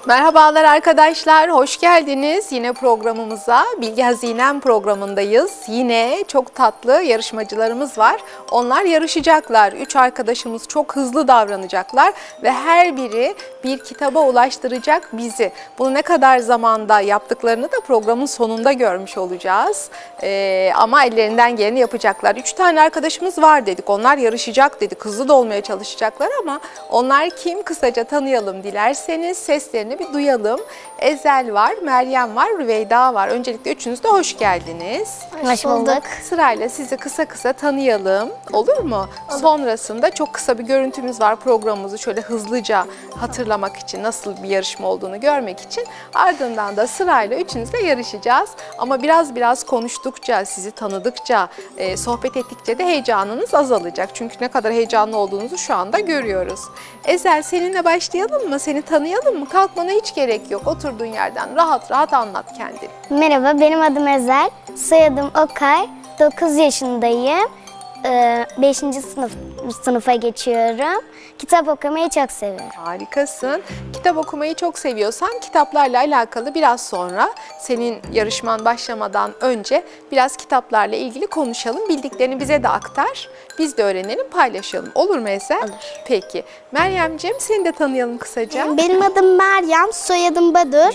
Merhabalar arkadaşlar, hoş geldiniz yine programımıza. Bilgi Hazinem programındayız. Yine çok tatlı yarışmacılarımız var. Onlar yarışacaklar. 3 arkadaşımız çok hızlı davranacaklar ve her biri bir kitaba ulaştıracak bizi. Bunu ne kadar zamanda yaptıklarını da programın sonunda görmüş olacağız. Ama ellerinden geleni yapacaklar. 3 tane arkadaşımız var dedik. Onlar yarışacak dedik. Hızlı da olmaya çalışacaklar ama onlar kim? Kısaca tanıyalım dilerseniz. Seslerini bir duyalım. Ezel var, Meryem var, Rüveyda var. Öncelikle üçünüz de hoş geldiniz. Hoş bulduk. Sırayla sizi kısa kısa tanıyalım. Olur mu? Olur. Sonrasında çok kısa bir görüntümüz var programımızı şöyle hızlıca hatırlamak için, nasıl bir yarışma olduğunu görmek için. Ardından da sırayla üçünüzle yarışacağız. Ama biraz konuştukça, sizi tanıdıkça, sohbet ettikçe de heyecanınız azalacak. Çünkü ne kadar heyecanlı olduğunuzu şu anda görüyoruz. Ezel, seninle başlayalım mı? Seni tanıyalım mı? Kalkmana hiç gerek yok. Oturduğun yerden rahat rahat anlat kendini. Merhaba, benim adım Ezel. Soyadım Okay. 9 yaşındayım. 5. sınıfa geçiyorum. Kitap okumayı çok seviyorum. Harikasın. Kitap okumayı çok seviyorsan kitaplarla alakalı biraz sonra senin yarışman başlamadan önce biraz kitaplarla ilgili konuşalım. Bildiklerini bize de aktar. Biz de öğrenelim, paylaşalım. Olur mu Ezel? Olur. Peki. Meryemciğim, seni de tanıyalım kısaca. Benim adım Meryem, soyadım Badur.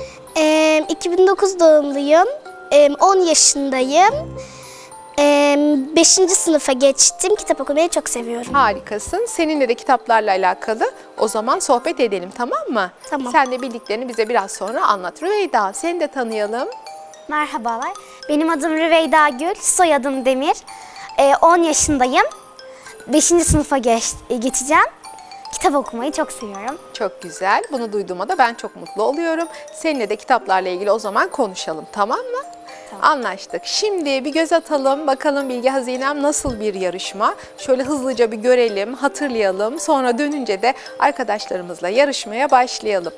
2009 doğumluyum. 10 yaşındayım. 5. sınıfa geçtim. Kitap okumayı çok seviyorum. Harikasın. Seninle de kitaplarla alakalı o zaman sohbet edelim, tamam mı? Tamam. Sen de bildiklerini bize biraz sonra anlat. Rüveyda, seni de tanıyalım. Merhabalar. Benim adım Rüveyda Gül, soyadım Demir. 10 yaşındayım. 5. sınıfa geçeceğim. Kitap okumayı çok seviyorum. Çok güzel. Bunu duyduğuma da ben çok mutlu oluyorum. Seninle de kitaplarla ilgili o zaman konuşalım, tamam mı? Tamam. Anlaştık. Şimdi bir göz atalım. Bakalım Bilgi Hazinem nasıl bir yarışma? Şöyle hızlıca bir görelim, hatırlayalım. Sonra dönünce de arkadaşlarımızla yarışmaya başlayalım.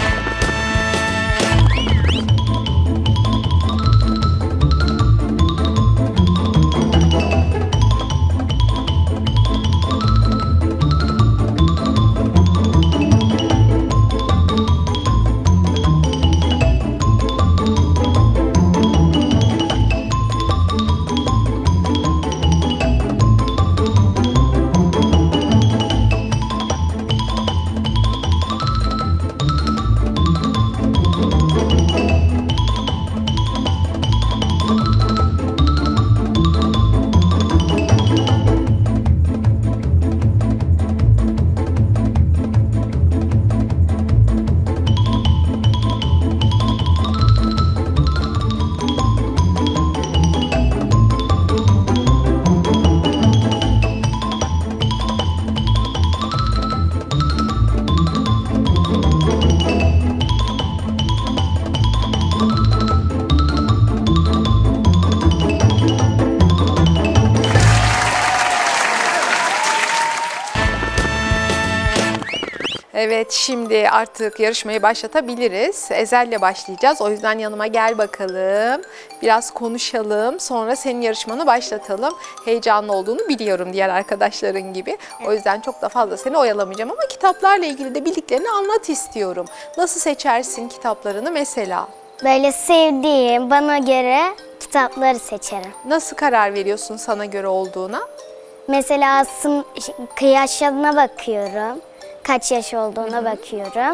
Evet, şimdi artık yarışmayı başlatabiliriz. Ezel'le başlayacağız. O yüzden yanıma gel bakalım. Biraz konuşalım. Sonra senin yarışmanı başlatalım. Heyecanlı olduğunu biliyorum diğer arkadaşların gibi. O yüzden çok da fazla seni oyalamayacağım. Ama kitaplarla ilgili de bildiklerini anlat istiyorum. Nasıl seçersin kitaplarını mesela? Böyle sevdiğim, bana göre kitapları seçerim. Nasıl karar veriyorsun sana göre olduğuna? Mesela yaşına bakıyorum. Kaç yaş olduğuna bakıyorum.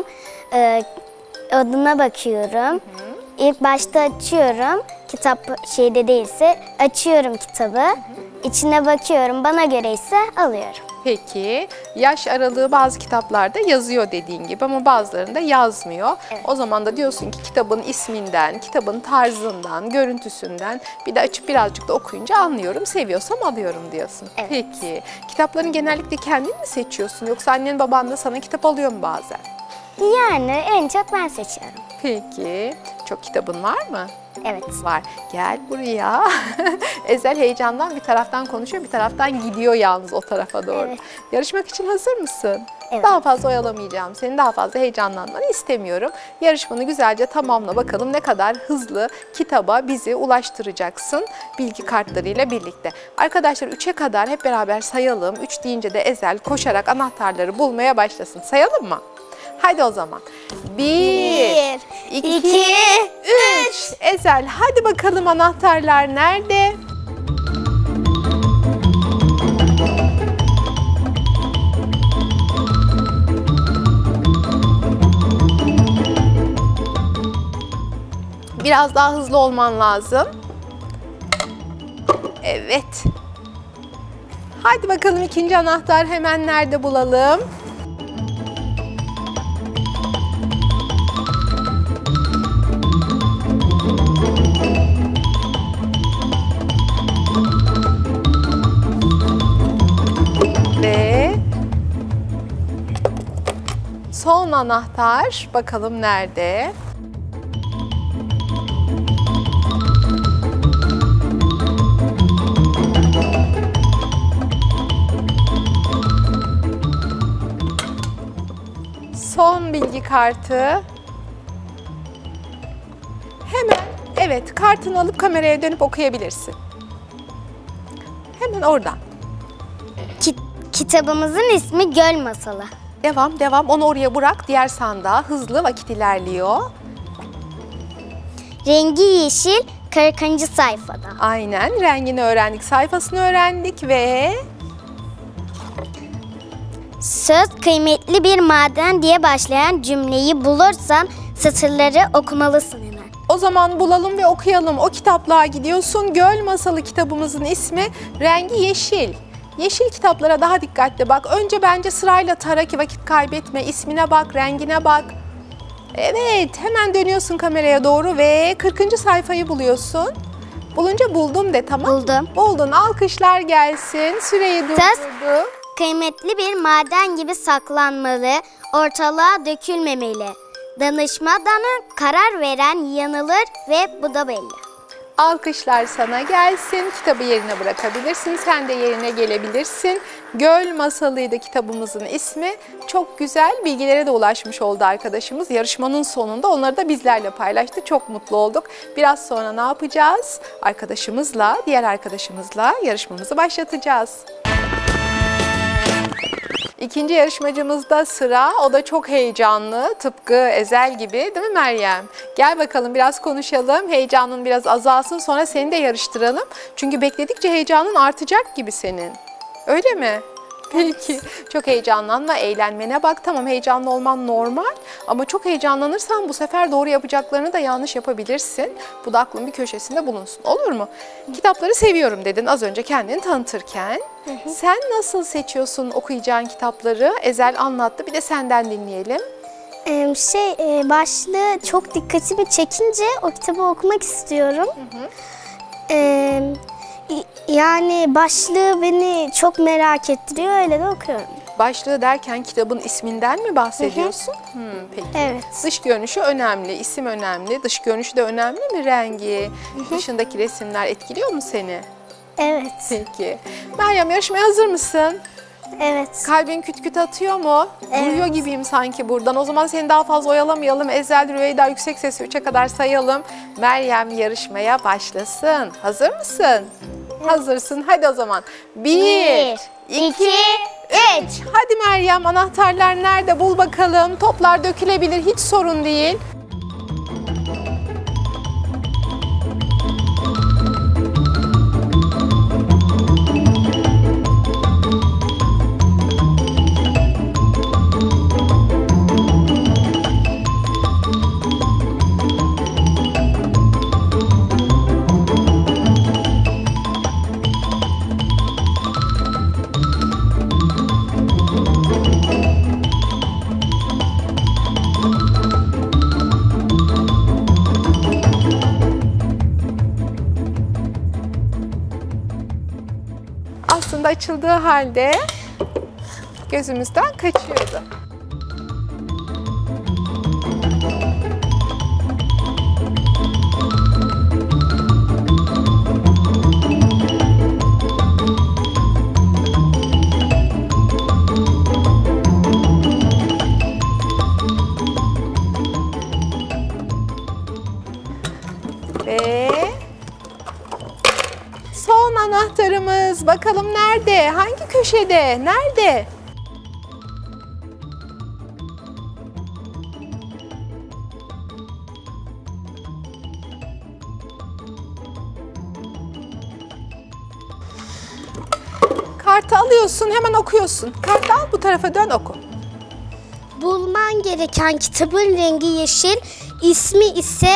Adına bakıyorum. İlk başta açıyorum. Kitap şeyde değilse açıyorum kitabı. İçine bakıyorum. Bana göre ise alıyorum. Peki, yaş aralığı bazı kitaplarda yazıyor dediğin gibi ama bazılarında yazmıyor. Evet. O zaman da diyorsun ki kitabın isminden, kitabın tarzından, görüntüsünden bir de açıp birazcık da okuyunca anlıyorum, seviyorsam alıyorum diyorsun. Evet. Peki, kitapların genellikle kendin mi seçiyorsun yoksa annen baban da sana kitap alıyor mu bazen? Yani en çok ben seçiyorum. Peki, çok kitabın var mı? Evet. Var. Gel buraya. Ezel heyecandan bir taraftan konuşuyor, bir taraftan gidiyor yalnız o tarafa doğru. Evet. Yarışmak için hazır mısın? Evet. Daha fazla oyalamayacağım. Senin daha fazla heyecanlanmanı istemiyorum. Yarışmanı güzelce tamamla bakalım ne kadar hızlı kitaba bizi ulaştıracaksın bilgi kartlarıyla birlikte. Arkadaşlar 3'e kadar hep beraber sayalım. 3 deyince de Ezel koşarak anahtarları bulmaya başlasın. Sayalım mı? Hadi o zaman. 1, 2, 2, 3. Ezel, hadi bakalım anahtarlar nerede? Biraz daha hızlı olman lazım. Evet. Hadi bakalım ikinci anahtar hemen nerede bulalım? Ve son anahtar bakalım nerede? Son bilgi kartı. Hemen, evet, kartını alıp kameraya dönüp okuyabilirsin. Hemen oradan. Kitabımızın ismi Göl Masalı. Devam. Onu oraya bırak. Diğer sandığa. Hızlı, vakit ilerliyor. Rengi yeşil, 40. sayfada. Aynen. Rengini öğrendik. Sayfasını öğrendik ve... Söz kıymetli bir maden diye başlayan cümleyi bulursan satırları okumalısın hemen. O zaman bulalım ve okuyalım. O kitaplığa gidiyorsun. Göl Masalı kitabımızın ismi, rengi yeşil. Yeşil kitaplara daha dikkatli bak. Önce bence sırayla tara ki vakit kaybetme. İsmine bak, rengine bak. Evet, hemen dönüyorsun kameraya doğru ve 40. sayfayı buluyorsun. Bulunca buldum de, tamam mı? Buldum. Buldun, alkışlar gelsin. Süreyi durdurdu. Kıymetli bir maden gibi saklanmalı, ortalığa dökülmemeli. Danışmadan karar veren yanılır ve bu da belli. Alkışlar sana gelsin. Kitabı yerine bırakabilirsin. Sen de yerine gelebilirsin. Göl Masalı'ydı kitabımızın ismi. Çok güzel bilgilere de ulaşmış oldu arkadaşımız. Yarışmanın sonunda onları da bizlerle paylaştı. Çok mutlu olduk. Biraz sonra ne yapacağız? Arkadaşımızla, diğer arkadaşımızla yarışmamızı başlatacağız. İkinci yarışmacımızda sıra. O da çok heyecanlı. Tıpkı Ezel gibi, değil mi Meryem? Gel bakalım biraz konuşalım. Heyecanın biraz azalsın, sonra seni de yarıştıralım. Çünkü bekledikçe heyecanın artacak gibi senin. Öyle mi? Peki. Çok heyecanlanma, eğlenmene bak. Tamam, heyecanlı olman normal ama çok heyecanlanırsan bu sefer doğru yapacaklarını da yanlış yapabilirsin. Bu da aklın bir köşesinde bulunsun. Olur mu? Kitapları seviyorum dedin az önce kendini tanıtırken. Sen nasıl seçiyorsun okuyacağın kitapları? Ezel anlattı. Bir de senden dinleyelim. Başlığı çok dikkatimi çekince o kitabı okumak istiyorum. Yani başlığı beni çok merak ettiriyor, öyle de okuyorum. Başlığı derken kitabın isminden mi bahsediyorsun? Peki. Evet. Dış görünüşü önemli, isim önemli. Dış görünüşü de önemli mi, rengi? Dışındaki resimler etkiliyor mu seni? Evet. Peki. Meryem, yarışmaya hazır mısın? Evet. Kalbin küt küt atıyor mu? Evet. Duyuyor gibiyim sanki buradan. O zaman seni daha fazla oyalamayalım. Ezel, Rüveyda yüksek sesle 3'e kadar sayalım. Meryem yarışmaya başlasın. Hazır mısın? Evet. Hazırsın. Hadi o zaman. 1, 2, 3. Hadi Meryem, anahtarlar nerede? Bul bakalım. Toplar dökülebilir, hiç sorun değil. Aslında açıldığı halde gözümüzden kaçıyordu. Ve son anahtarımız. Bakalım nerede? Hangi köşede? Nerede? Kartı alıyorsun, hemen okuyorsun. Kartı al, bu tarafa dön, oku. Bulman gereken kitabın rengi yeşil, ismi ise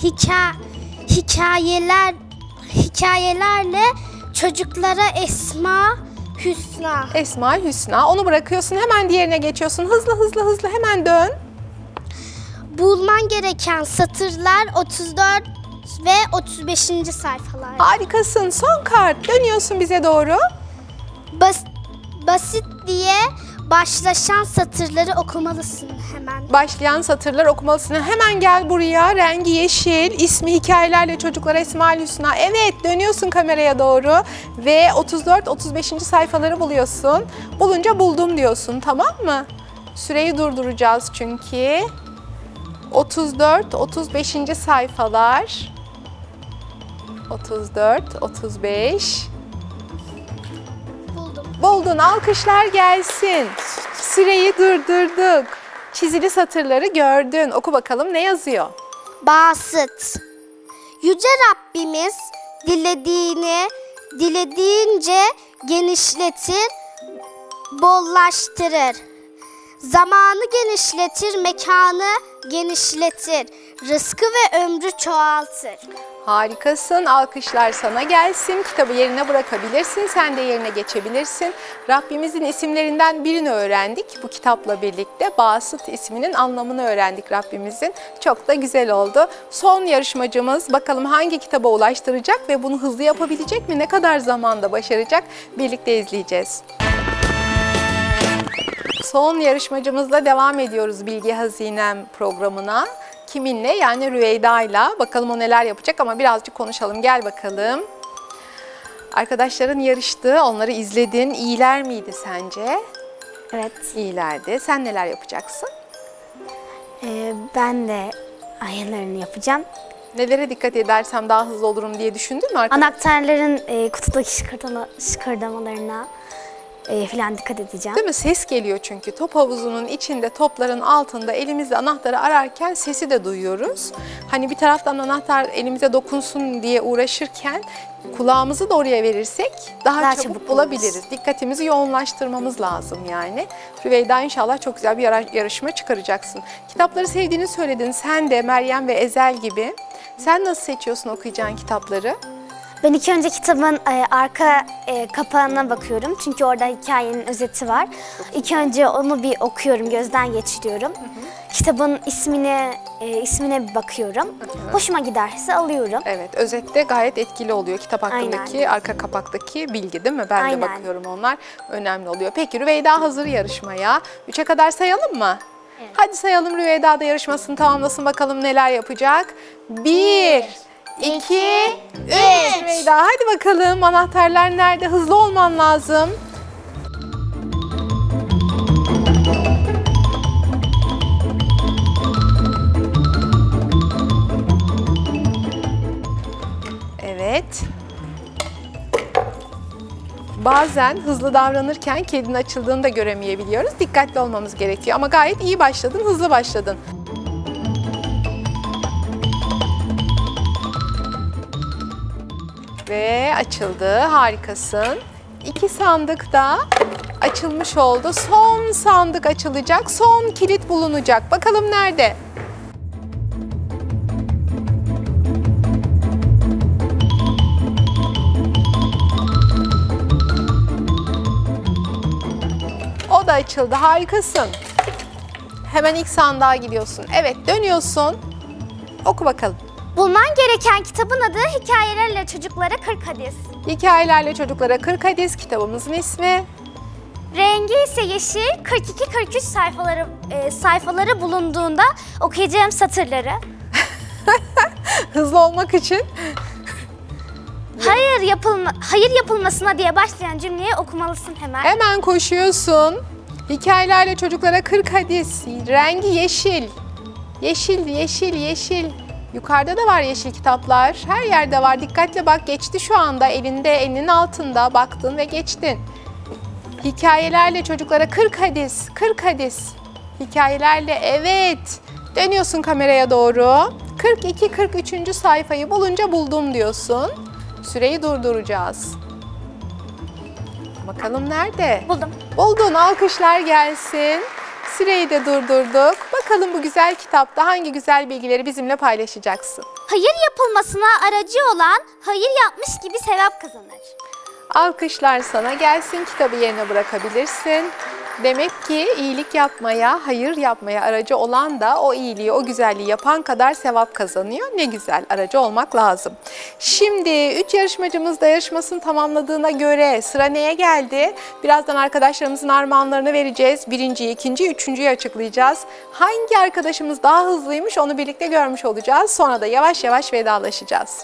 hikayelerle çocuklara Esma Hüsna. Esma Hüsna. Onu bırakıyorsun, hemen diğerine geçiyorsun. Hızlı hemen dön. Bulman gereken satırlar 34 ve 35. sayfalar. Harikasın. Son kart. Dönüyorsun bize doğru. Basit diye başlaşan satırları okumalısın hemen. Başlayan satırlar okumalısın. Hemen gel buraya. Rengi yeşil. İsmi hikayelerle çocuklara Esma Hüsna. Evet, dönüyorsun kameraya doğru. Ve 34-35. sayfaları buluyorsun. Bulunca buldum diyorsun, tamam mı? Süreyi durduracağız çünkü. 34-35. sayfalar. 34-35. Buldun. Alkışlar gelsin. Süreyi durdurduk. Çizili satırları gördün. Oku bakalım, ne yazıyor? Basit. Yüce Rabbimiz dilediğince genişletir, bollaştırır. Zamanı genişletir, mekanı genişletir. Rızkı ve ömrü çoğaltır. Harikasın. Alkışlar sana gelsin. Kitabı yerine bırakabilirsin. Sen de yerine geçebilirsin. Rabbimizin isimlerinden birini öğrendik. Bu kitapla birlikte Basit isminin anlamını öğrendik Rabbimizin. Çok da güzel oldu. Son yarışmacımız bakalım hangi kitaba ulaştıracak ve bunu hızlı yapabilecek mi? Ne kadar zamanda başaracak? Birlikte izleyeceğiz. Son yarışmacımızla devam ediyoruz Bilgi Hazinem programına. Kiminle? Yani Rüveyda'yla. Bakalım o neler yapacak ama birazcık konuşalım. Gel bakalım. Arkadaşların yarıştı. Onları izledin. İyiler miydi sence? Evet. İyilerdi. Sen neler yapacaksın? Ben de ayarlarını yapacağım. Nelere dikkat edersem daha hızlı olurum diye düşündün mü arkadaşlar? Anahtarların kutudaki şıkırdamalarına falan dikkat edeceğim. Değil mi? Ses geliyor çünkü. Top havuzunun içinde, topların altında elimizle anahtarı ararken sesi de duyuyoruz. Hani bir taraftan anahtar elimize dokunsun diye uğraşırken kulağımızı da oraya verirsek daha çabuk bulabiliriz. Dikkatimizi yoğunlaştırmamız lazım yani. Rüveyda, inşallah çok güzel bir yarışma çıkaracaksın. Kitapları sevdiğini söyledin. Sen de Meryem ve Ezel gibi. Sen nasıl seçiyorsun okuyacağın kitapları? Ben ilk önce kitabın arka kapağına bakıyorum. Çünkü orada hikayenin özeti var. İlk önce onu bir okuyorum, gözden geçiriyorum. Kitabın ismine bir bakıyorum. Hoşuma giderse alıyorum. Evet, özette gayet etkili oluyor. Kitap hakkındaki, arka kapaktaki bilgi, değil mi? Ben de bakıyorum, onlar önemli oluyor. Peki Rüveyda hazır yarışmaya. 3'e kadar sayalım mı? Evet. Hadi sayalım, Rüveyda da yarışmasını tamamlasın, bakalım neler yapacak. 1, 2, 3. Rüveyda hadi bakalım, anahtarlar nerede? Hızlı olman lazım. Evet. Bazen hızlı davranırken kilidin açıldığını da göremeyebiliyoruz. Dikkatli olmamız gerekiyor ama gayet iyi başladın, hızlı başladın. Ve açıldı, harikasın. 2 sandık da açılmış oldu. Son sandık açılacak, son kilit bulunacak. Bakalım nerede? O da açıldı, harikasın. Hemen ilk sandığa gidiyorsun. Evet, dönüyorsun. Oku bakalım. Bulman gereken kitabın adı Hikayelerle Çocuklara 40 Hadis. Hikayelerle Çocuklara 40 Hadis kitabımızın ismi. Rengi ise yeşil, 42-43 sayfaları bulunduğunda okuyacağım satırları. Hızlı olmak için. Hayır yapılmasına diye başlayan cümleyi okumalısın hemen. Hemen koşuyorsun. Hikayelerle Çocuklara 40 Hadis. Rengi yeşil. Yeşil, yeşil, yeşil. Yukarıda da var yeşil kitaplar. Her yerde var. Dikkatle bak, geçti şu anda. Elinde, elinin altında baktın ve geçtin. Hikayelerle Çocuklara 40 Hadis. 40 Hadis. Hikayelerle, evet. Dönüyorsun kameraya doğru. 42-43. sayfayı bulunca buldum diyorsun. Süreyi durduracağız. Bakalım nerede? Buldum. Buldun, alkışlar gelsin. Süreyi de durdurduk. Bakalım bu güzel kitapta hangi güzel bilgileri bizimle paylaşacaksın? Hayır yapılmasına aracı olan hayır yapmış gibi sevap kazanır. Alkışlar sana gelsin, kitabı yerine bırakabilirsin. Demek ki iyilik yapmaya, hayır yapmaya aracı olan da o iyiliği, o güzelliği yapan kadar sevap kazanıyor. Ne güzel, aracı olmak lazım. Şimdi 3 yarışmacımız da yarışmasını tamamladığına göre sıra neye geldi? Birazdan arkadaşlarımızın armağanlarını vereceğiz. Birinciyi, ikinciyi, üçüncüyü açıklayacağız. Hangi arkadaşımız daha hızlıymış onu birlikte görmüş olacağız. Sonra da yavaş yavaş vedalaşacağız.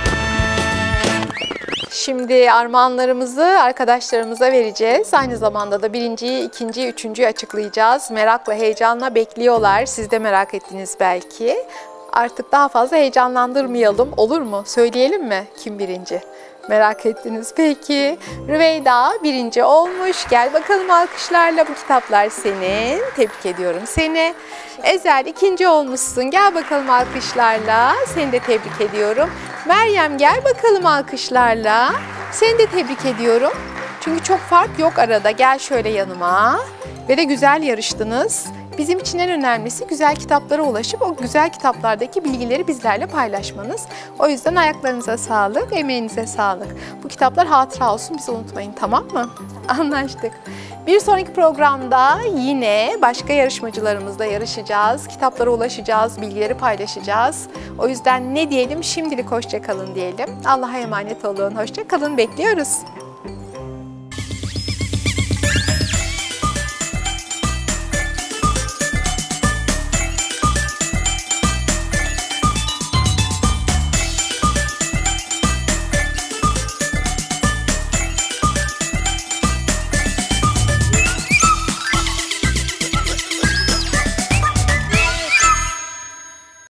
Şimdi armağanlarımızı arkadaşlarımıza vereceğiz. Aynı zamanda da birinciyi, ikinciyi, üçüncüyü açıklayacağız. Merakla, heyecanla bekliyorlar. Siz de merak ettiniz belki. Artık daha fazla heyecanlandırmayalım. Olur mu? Söyleyelim mi? Kim birinci? Merak ettiniz. Peki. Rüveyda birinci olmuş. Gel bakalım alkışlarla. Bu kitaplar senin. Tebrik ediyorum seni. Ezel ikinci olmuşsun. Gel bakalım alkışlarla. Seni de tebrik ediyorum. Meryem gel bakalım alkışlarla. Seni de tebrik ediyorum. Çünkü çok fark yok arada. Gel şöyle yanıma. Ve de güzel yarıştınız. Bizim için en önemlisi güzel kitaplara ulaşıp o güzel kitaplardaki bilgileri bizlerle paylaşmanız. O yüzden ayaklarınıza sağlık, emeğinize sağlık. Bu kitaplar hatıra olsun, bizi unutmayın, tamam mı? Anlaştık. Bir sonraki programda yine başka yarışmacılarımızla yarışacağız. Kitaplara ulaşacağız, bilgileri paylaşacağız. O yüzden ne diyelim? Şimdilik hoşça kalın diyelim. Allah'a emanet olun. Hoşça kalın. Bekliyoruz.